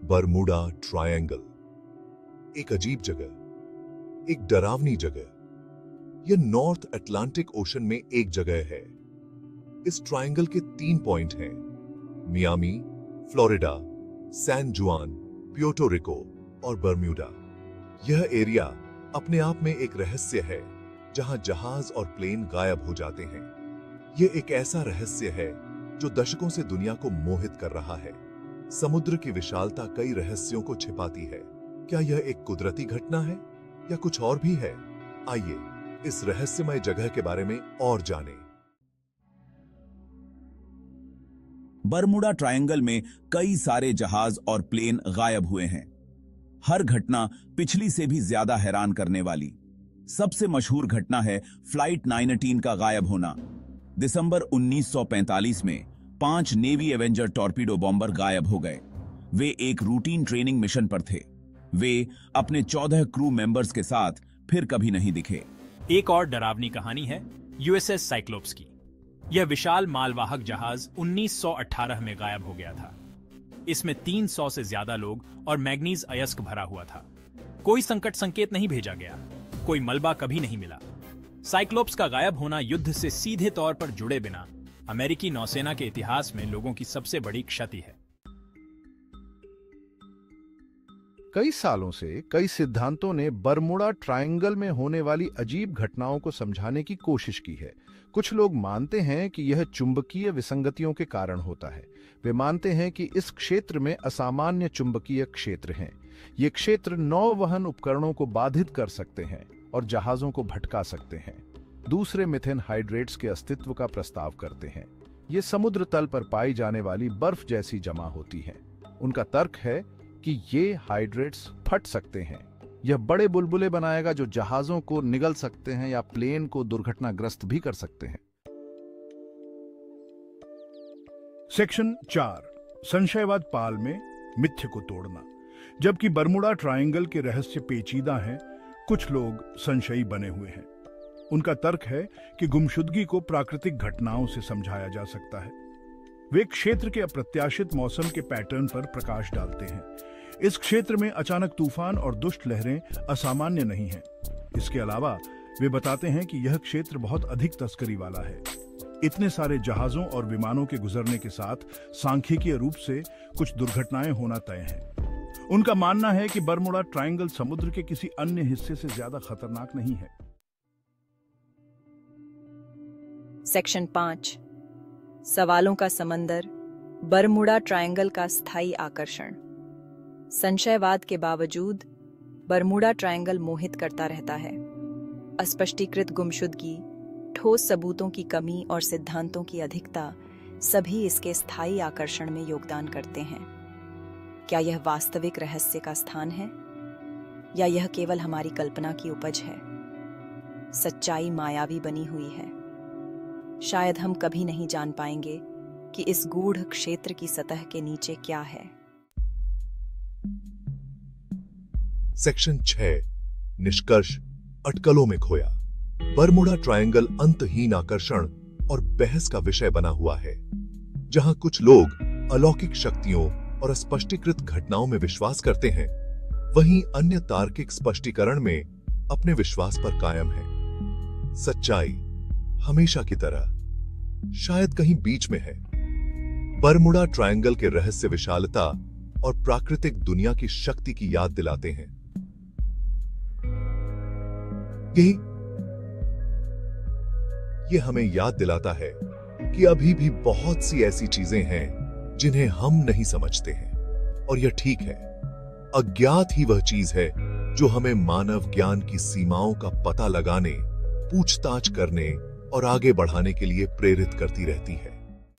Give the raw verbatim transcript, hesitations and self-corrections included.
Bermuda triangle, एक अजीब जगह, एक डरावनी जगह। यह नॉर्थ अटलांटिक ओशन में एक जगह है। इस ट्रायंगल के तीन पॉइंट हैं, Miami, Florida, San Juan, Puerto Rico और बरम्यूडा। यह एरिया अपने आप में एक रहस्य है, जहां जहाज और प्लेन गायब हो जाते हैं। यह एक ऐसा रहस्य है जो दशकों से दुनिया को मोहित कर रहा है। समुद्र की विशालता कई रहस्यों को छिपाती है। क्या यह एक कुदरती घटना है या कुछ और भी है? आइए इस रहस्यमय जगह के बारे में और जानें। बरमूडा ट्रायंगल में कई सारे जहाज और प्लेन गायब हुए हैं। हर घटना पिछली से भी ज्यादा हैरान करने वाली। सबसे मशहूर घटना है फ्लाइट नौ सौ अठारह का गायब होना। दिसंबर उन्नीस सौ पैंतालीस में पांच नेवी एवेंजर टॉर्पीडो बॉम्बर गायब हो गए। वे एक रूटीन ट्रेनिंग मिशन पर थे। वे अपने चौदह क्रू मेंबर्स के साथ फिर कभी नहीं दिखे। एक और डरावनी कहानी है यूएसएस साइक्लोप्स की। यह विशाल मालवाहक जहाज उन्नीस सौ अठारह में गायब हो गया था। इसमें तीन सौ से ज्यादा लोग और मैग्नीज अयस्क भरा हुआ था। कोई संकट संकेत नहीं भेजा गया, कोई मलबा कभी नहीं मिला। साइक्लोप्स का गायब होना युद्ध से सीधे तौर पर जुड़े बिना अमेरिकी नौसेना के इतिहास में लोगों की सबसे बड़ी क्षति है। कई सालों से कई सिद्धांतों ने बरमूडा ट्रायंगल में होने वाली अजीब घटनाओं को समझाने की कोशिश की है। कुछ लोग मानते हैं कि यह चुंबकीय विसंगतियों के कारण होता है। वे मानते हैं कि इस क्षेत्र में असामान्य चुंबकीय क्षेत्र हैं। ये क्षेत्र नौवहन उपकरणों को बाधित कर सकते हैं और जहाजों को भटका सकते हैं। दूसरे मिथेन हाइड्रेट्स के अस्तित्व का प्रस्ताव करते हैं। ये समुद्र तल पर पाई जाने वाली बर्फ जैसी जमा होती हैं। उनका तर्क है कि ये हाइड्रेट्स फट सकते हैं। यह बड़े बुलबुले बनाएगा जो जहाजों को निगल सकते हैं या प्लेन को दुर्घटनाग्रस्त भी कर सकते हैं। सेक्शन चार, संशयवाद पाल में मिथ्य को तोड़ना। जबकि बरमूडा ट्रायंगल के रहस्य पेचीदा हैं, कुछ लोग संशयी बने हुए हैं। उनका तर्क है कि गुमशुदगी को प्राकृतिक घटनाओं से समझाया जा सकता है। वे क्षेत्र के अप्रत्याशित मौसम के पैटर्न पर प्रकाश डालते हैं। इस क्षेत्र में अचानक तूफान और दुष्ट लहरें असामान्य नहीं हैं। इसके अलावा वे बताते हैं कि यह क्षेत्र बहुत अधिक तस्करी वाला है। इतने सारे जहाजों और विमानों के गुजरने के साथ सांख्यिकीय रूप से कुछ दुर्घटनाएं होना तय है। उनका मानना है कि बरमूडा ट्रायंगल समुद्र के किसी अन्य हिस्से से ज्यादा खतरनाक नहीं है। सेक्शन पांच, सवालों का समंदर, बरमूडा ट्रायंगल का स्थायी आकर्षण। संशयवाद के बावजूद बरमूडा ट्रायंगल मोहित करता रहता है। अस्पष्टीकृत गुमशुदगी, ठोस सबूतों की कमी और सिद्धांतों की अधिकता सभी इसके स्थायी आकर्षण में योगदान करते हैं। क्या यह वास्तविक रहस्य का स्थान है या यह केवल हमारी कल्पना की उपज है? सच्चाई मायावी बनी हुई है। शायद हम कभी नहीं जान पाएंगे कि इस गूढ़ क्षेत्र की सतह के नीचे क्या है। सेक्शन छह, निष्कर्ष अटकलों में खोया। बरमूडा ट्रायंगल अंतहीन आकर्षण और बहस का विषय बना हुआ है। जहां कुछ लोग अलौकिक शक्तियों और स्पष्टीकृत घटनाओं में विश्वास करते हैं, वहीं अन्य तार्किक स्पष्टीकरण में अपने विश्वास पर कायम है। सच्चाई हमेशा की तरह शायद कहीं बीच में है। बरमूडा ट्रायंगल के रहस्य विशालता और प्राकृतिक दुनिया की शक्ति की याद दिलाते हैं। यही ये हमें याद दिलाता है कि अभी भी बहुत सी ऐसी चीजें हैं जिन्हें हम नहीं समझते हैं, और यह ठीक है। अज्ञात ही वह चीज है जो हमें मानव ज्ञान की सीमाओं का पता लगाने, पूछताछ करने और आगे बढ़ाने के लिए प्रेरित करती रहती है।